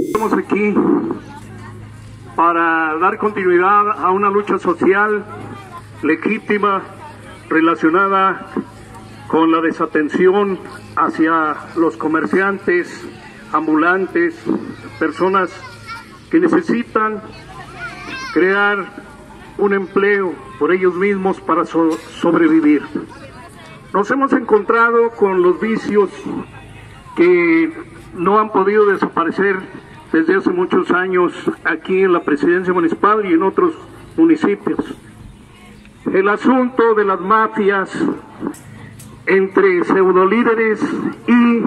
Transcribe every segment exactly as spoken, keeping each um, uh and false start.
Estamos aquí para dar continuidad a una lucha social legítima relacionada con la desatención hacia los comerciantes, ambulantes, personas que necesitan crear un empleo por ellos mismos para so- sobrevivir. Nos hemos encontrado con los vicios que no han podido desaparecer desde hace muchos años aquí en la presidencia municipal y en otros municipios. El asunto de las mafias entre pseudolíderes y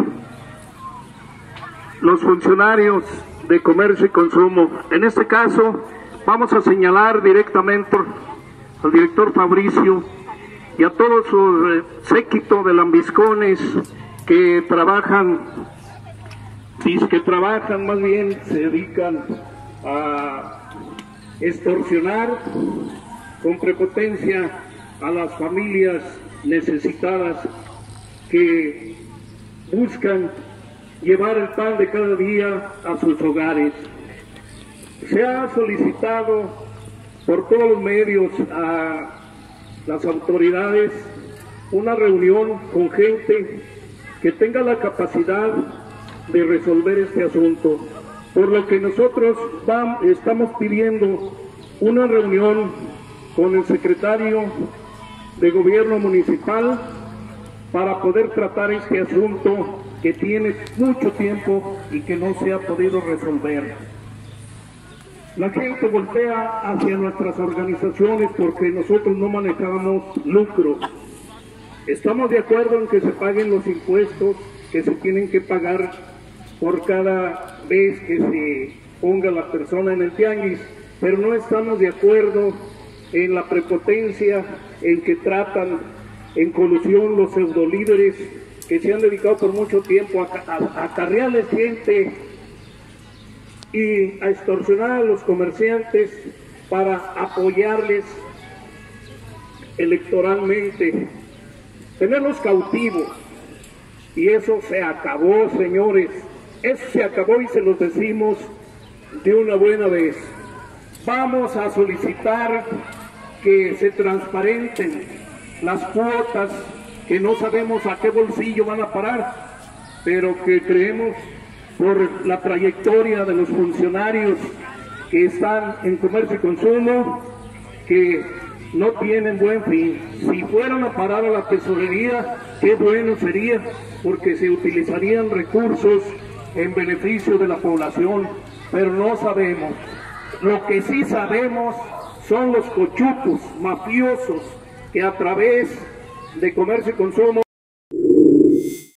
los funcionarios de comercio y consumo. En este caso vamos a señalar directamente al director Fabricio y a todo su séquito de lambiscones que trabajan, que trabajan más bien, se dedican a extorsionar con prepotencia a las familias necesitadas que buscan llevar el pan de cada día a sus hogares. Se ha solicitado por todos los medios a las autoridades una reunión con gente que tenga la capacidad de resolver este asunto, por lo que nosotros vamos, estamos pidiendo una reunión con el secretario de Gobierno Municipal para poder tratar este asunto que tiene mucho tiempo y que no se ha podido resolver. La gente voltea hacia nuestras organizaciones porque nosotros no manejamos lucro. Estamos de acuerdo en que se paguen los impuestos que se tienen que pagar por cada vez que se ponga la persona en el tianguis, pero no estamos de acuerdo en la prepotencia en que tratan en colusión los pseudolíderes que se han dedicado por mucho tiempo a, a, a acarrearles gente y a extorsionar a los comerciantes para apoyarles electoralmente, tenerlos cautivos. Y eso se acabó, señores, eso se acabó y se los decimos de una buena vez. Vamos a solicitar que se transparenten las cuotas que no sabemos a qué bolsillo van a parar, pero que creemos por la trayectoria de los funcionarios que están en comercio y consumo que no tienen buen fin. Si fueran a parar a la tesorería, qué bueno sería, porque se utilizarían recursos en beneficio de la población, pero no sabemos. Lo que sí sabemos son los cochupos mafiosos que a través de comercio y consumo